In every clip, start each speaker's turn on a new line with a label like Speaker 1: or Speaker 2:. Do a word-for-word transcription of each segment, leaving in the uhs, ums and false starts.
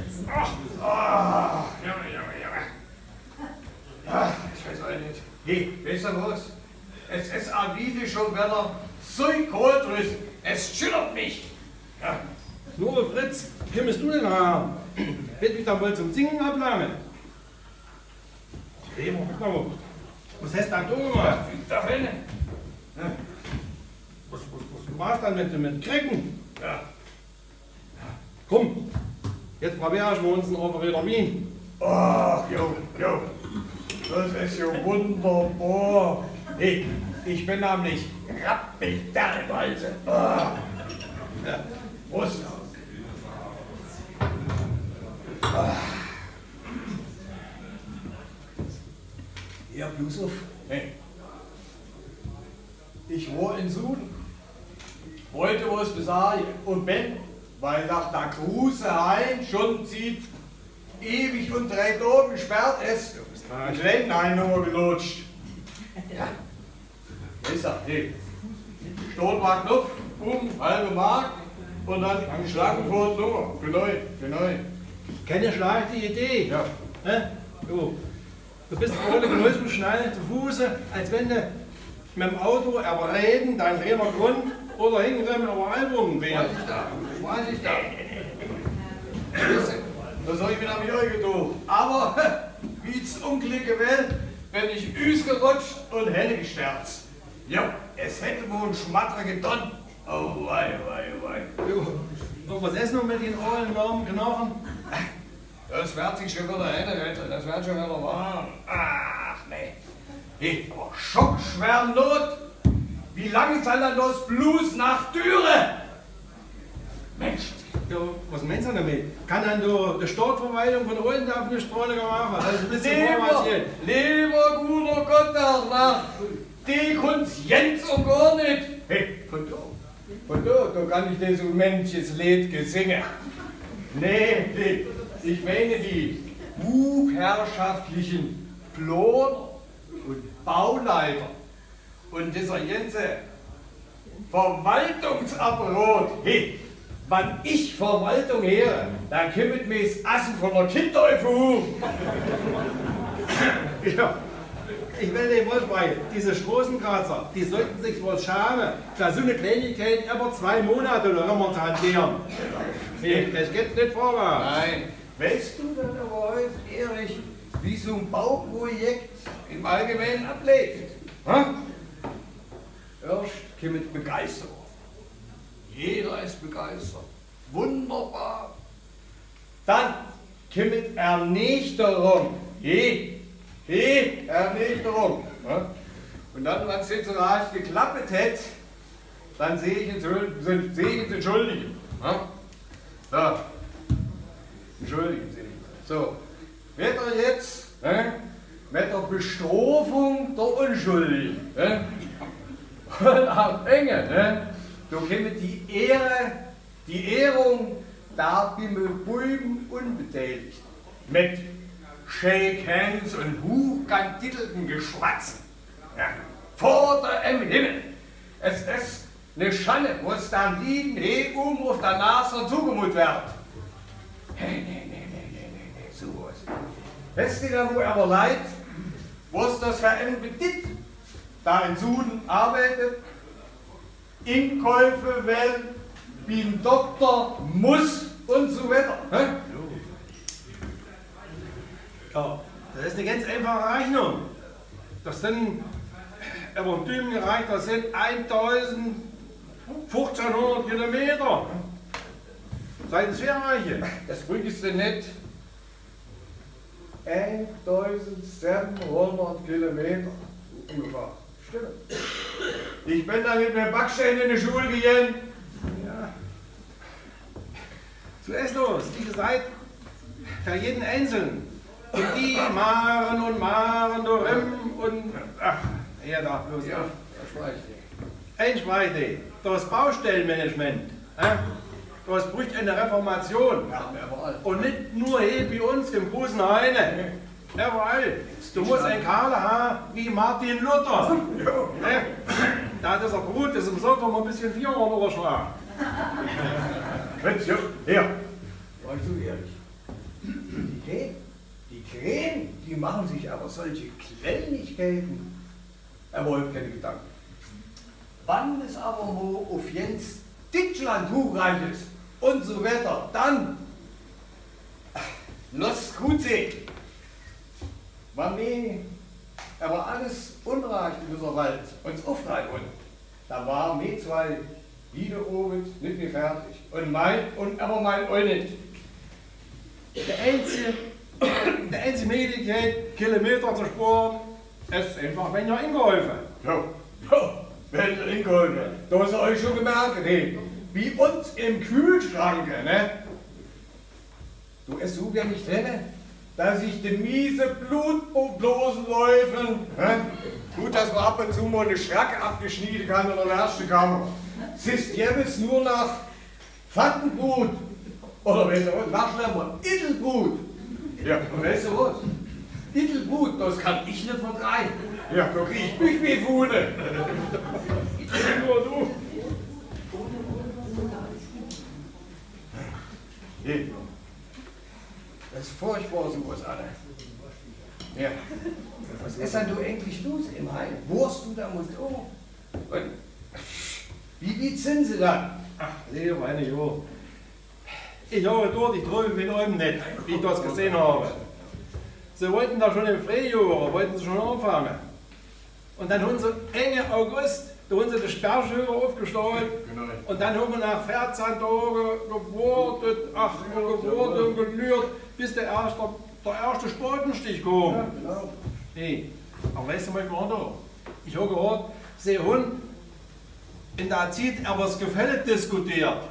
Speaker 1: Ach, oh, Junge, Junge, Junge. Ach, ich weiß auch nicht. Hey, weißt du was? Es ist auch wieder schon wieder so kalt ist. Es schüttert mich. Ja.
Speaker 2: Nur Fritz, kommst du denn her? Wird mich dann wohl zum Singen ablangen? Hey, was hast du da gemacht?
Speaker 1: Da hinten.
Speaker 2: Ja. Was, was, was war's dann mit dem Kriegen?
Speaker 1: Ja.
Speaker 2: Komm, jetzt probieren wir uns einen Operator Wien.
Speaker 1: Ach, jo, jo. Das ist ja wunderbar. Hey, ich bin nämlich rappelderweise. Oh. Ja. Prost. Ah. Ja, Yusuf. Hey. Ich war in Süden. Wollte was besagen und bin, weil nach der Kruse ein schon zieht, ewig und drei Tage gesperrt ist. Ich bin ein nur gelutscht. Ja. Ist er, hey. Stot war Knopf, um, halbe Mark und dann Schlangen vor die Nummer. Genau, genau.
Speaker 2: Keine schlechte Idee.
Speaker 1: Ja.
Speaker 2: Ne? Du, du bist ohne genauso schnell zu Fuße, als wenn du mit dem Auto aber reden, dein Räder Grund oder hinrennen, aber Album wärst.
Speaker 1: Was ist da? Was ist da? Das habe ich mir damit euch getan. Aber wie's Unglück will, bin ich ausgerutscht und Hände gesterzt. Ja, es hätte wohl ein Schmatter getan. Oh wei, wei, wei.
Speaker 2: Du, was essen wir mit den allen warmen Knochen?
Speaker 1: Das wird sich schon wieder ändern, das wird schon wieder warm. Ach nee. Hey, aber schockschwer Not. Wie lange soll dann das Blues nach Düre? Mensch.
Speaker 2: Du, was meinst du damit? Kann dann die Stadtverwaltung von unten auf eine Straße machen? Das ist ein bisschen
Speaker 1: Lieber, lieber guter Gott, na, die kommt's Jens und gar nicht. Hey, von da, von da, da kann ich das manches Lied gesingen. Nee, nee, ich meine die hochherrschaftlichen Planer und Bauleiter und dieser ganze Verwaltungsapparat. Hey, wenn ich Verwaltung her, dann kümmert mich das Assen von der Kinderäufe hoch.
Speaker 2: Ja, ich will dir wohl bei, diese Straßenkratzer, die sollten sich was schamen. Da so eine Kleinigkeit über zwei Monate oder immer zu hantieren. Nee, das geht nicht vorwärts.
Speaker 1: Nein, weißt du dann aber heute, Erich, wie so ein Bauprojekt im Allgemeinen abläuft? Ha? Erst kommt Begeisterung. Jeder ist begeistert. Wunderbar. Dann kommt Ernüchterung. Je, je, Ernüchterung. Ja? Und dann, wenn es jetzt so recht geklappt hätte, dann sehe ich ihn sehe ich entschuldigen. Ja? So. Entschuldigen Sie. So. Wird er jetzt ne, mit der Bestrafung der Unschuldigen ne, und am Ende, ne, da kommt die Ehre, die Ehrung der Bimmelbulben Unbeteiligten mit Shake Hands und hochkantitelten Geschwatzen. Ja. Vor der Himmel. Es ist eine Schande, was dann liegen, hey, um auf der Nase zugemut wird. Hey, nee, nee, nee, nee, nee, nee, sowas. Weißt du da, wo aber leid, was das für ein Bedient, da in Süden arbeitet, Inkäufe will, wie ein Doktor muss und so weiter. Hä?
Speaker 2: Ja, das ist eine ganz einfache Rechnung. Das sind, über den Dümen gereicht, das sind eintausendfünfzehnhundert Kilometer. Seid es Fährreiche?
Speaker 1: Das bringst du nicht. eintausendsiebenhundert Kilometer ungefähr. Stimmt. Ich bin da mit einem Backstein in die Schule gegangen.
Speaker 2: Ja. Zuerst los, wie gesagt, für jeden Einzelnen. Und die Maren und Maren, du Rimm und. Ach, her da, bloß
Speaker 1: Ja,
Speaker 2: auf.
Speaker 1: das weiß ich.
Speaker 2: Eins weiß ich, das Baustellenmanagement, äh, das braucht eine Reformation.
Speaker 1: Ja, überall.
Speaker 2: Und nicht nur hier bei uns im großen Heine. Überall. Du musst einen Karl haben wie Martin Luther. Ja. Da hat das er gut, das im Sommer mal ein bisschen viermal überschlagen.
Speaker 1: Fritz, ja, her. Weißt du ehrlich? Die Krähen, die Krähen, die machen sich aber solche Kleinigkeiten. Er wollte keine Gedanken. Wann es aber wo auf Jens Ditschland hochreich ist und so weiter, dann los gut sehen. War mir aber alles unreich in dieser Welt uns aufreiten wollen. Da war mir zwei wieder oben nicht mehr fertig. Und mein, und aber mein auch nicht.
Speaker 2: Der einzige, der einzige Möglichkeit, Kilometer zu sparen, ist einfach, wenn ihr eingeholfen.
Speaker 1: Ja, ja, wenn ihr eingeholfen. Da hast ihr euch schon gemerkt, hey, wie uns im Kühlschrank, ne? Du es so gar nicht drin, dass sich die miese Blutblosen läufen. Ne? Gut, dass man ab und zu mal eine Schracke abgeschnitten kann oder eine erste Kammer. Es ist jetzt nur nach Pfannenbrut. Oder weißt du was, noch schlimmer, Idelbrut. Ja, und weißt du was? Idelbrut, das kann ich nicht vertreiben. Ja, da krieg ich mich wie Fude. Nur du. Hey. Das ist furchtbar sowas, Anne. Ja. Was ist denn du eigentlich los im Heim? Wurst du da musst oh. Und wie, wie sind sie dann?
Speaker 2: Ach, Leo, meine Jo. Ich habe dort, ich träume mit euch nicht, wie ich das gesehen habe. Sie wollten da schon im Frühjahr, wollten sie schon anfangen. Und dann haben sie Ende August, da haben sie die Sperrschilder aufgestellt.
Speaker 1: Genau.
Speaker 2: Und dann haben wir nach vierzehn Tagen gewartet, ach, gewartet und gelührt, bis der erste, der erste Spatenstich kam.
Speaker 1: Ja, genau.
Speaker 2: Hey, aber weißt du, was ich mache da? Ich habe gehört, sie haben in der Zeit über das Gefälle diskutiert.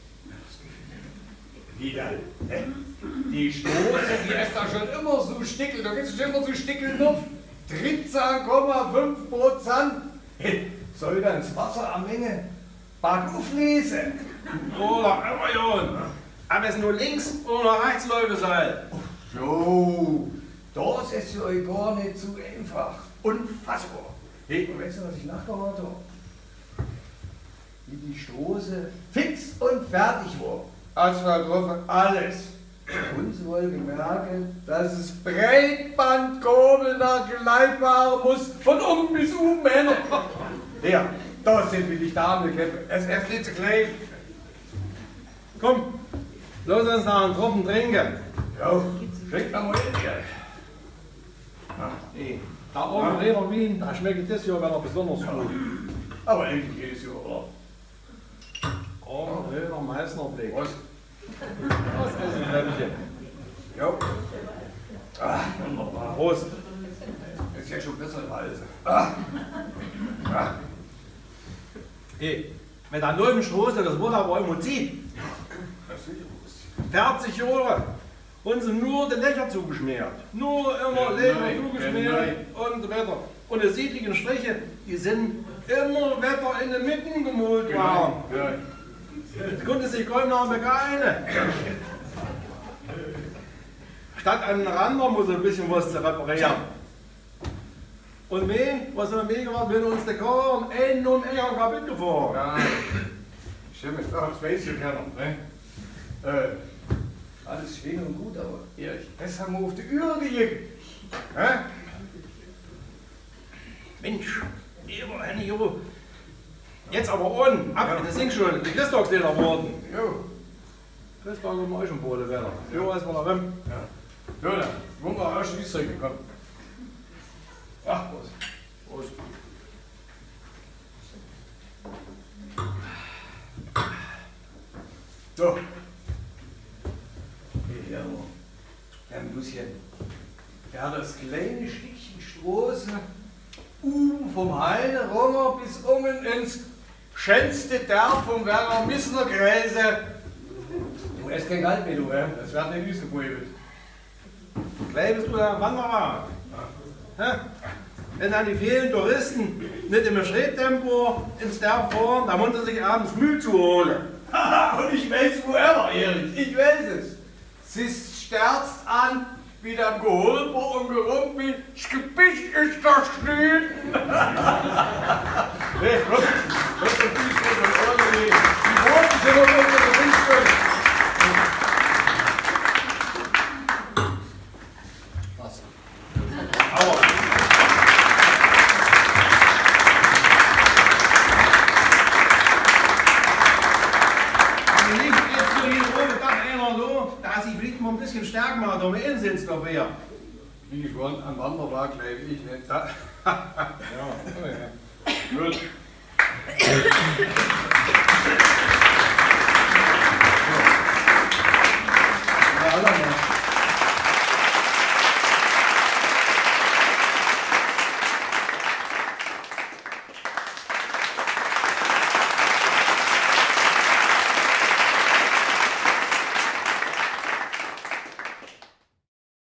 Speaker 1: Wie dann? Die Stoße, die ist da schon immer so stickel, da gibt es schon immer so Stickelnuff. dreizehn Komma fünf Prozent. Soll dann das Wasser am Menge bergauf lesen?
Speaker 2: Oder immer Jon. Aber es nur links oder rechts läuft soll.
Speaker 1: So, das ist für euch gar nicht so einfach. Unfassbar. Hey, und weißt du, was ich nachgehört habe? Wie die Stoße fix und fertig war. Asphalt drauf, alles. Und sie wollen gemerkt, dass es Breitbandkurbel nach Gleitware muss, von oben bis oben hin. Ja, das sind wie die Damenkäppe. Es ist nicht zu klein.
Speaker 2: Komm, lass uns noch einen Tropfen trinken.
Speaker 1: Ja, schenkt mir mal in hier.
Speaker 2: Hey, da oben Rehner Wien, da schmeckt das ja wieder besonders gut.
Speaker 1: Aber eigentlich jedes Jahr, oder?
Speaker 2: Oh, Rehner Meißner Blick.
Speaker 1: Was?
Speaker 2: Was ist ein Lämmchen?
Speaker 1: Ja. Ah, wunderbar.
Speaker 2: Prost.
Speaker 1: Ist ja schon besser im Hals. Ah. Ah.
Speaker 2: Hey, wenn da nur im Stoße, das wurde aber immer zieht. vierzig Jahre. Und sie nur die Löcher zugeschmiert. Nur immer Löcher zugeschmiert und so weiter. Und die siedlichen Striche, die sind immer weiter in den Mitten gemalt worden.
Speaker 1: Ja.
Speaker 2: Das konnte sich kaum noch begeinen. Statt an den Rändern muss ein bisschen was zu reparieren. Und wen, was haben wir gemacht, wenn uns der Karren einen um einen kaputt gefahren.
Speaker 1: Ja. Stimmt, das weiß ich keiner. Ne? Äh, alles schön und gut, aber ehrlich, das haben wir auf die Uhr gelegt. Hä?
Speaker 2: Mensch, immerhin, jo. Jetzt aber on, ab, das sind schon die Christoph-Leder worden.
Speaker 1: Jo.
Speaker 2: Christoph im Euchenbode wieder. Jo, ist mal da rum.
Speaker 1: Ja. Ja, dann wollen wir auch schon wieder gekommen. Ach, Prost.
Speaker 2: Prost.
Speaker 1: So. Ja, Herr Luschen, der hat das kleine Stückchen Straße um vom Heideronger bis unten ins schönste Dorf vom Werner Missner Gräse. Du hast kein Geld mehr, du, he? Das wird nicht ausgebeutelt.
Speaker 2: Gleich bist du der Wanderer. Ja. Wenn dann die vielen Touristen nicht im Schritttempo ins Dorf fahren, dann muss er sich abends Müll zu holen.
Speaker 1: Und ich weiß wo immer, Erich, ich weiß es. Sie sterzt an, wie der Geholper und Gerumpel, das Gebicht ist zerschnitten. Nee, komm, das ist ein bisschen von Orgel. Die Worte sind auf unsere Wünsche.
Speaker 2: einer da, der sich vielleicht mal ein bisschen stärker macht, um einsetzt auf wer.
Speaker 1: Wie schon am Wanderwag lebe ich nicht.
Speaker 2: Ja, oh ja.
Speaker 1: Gut.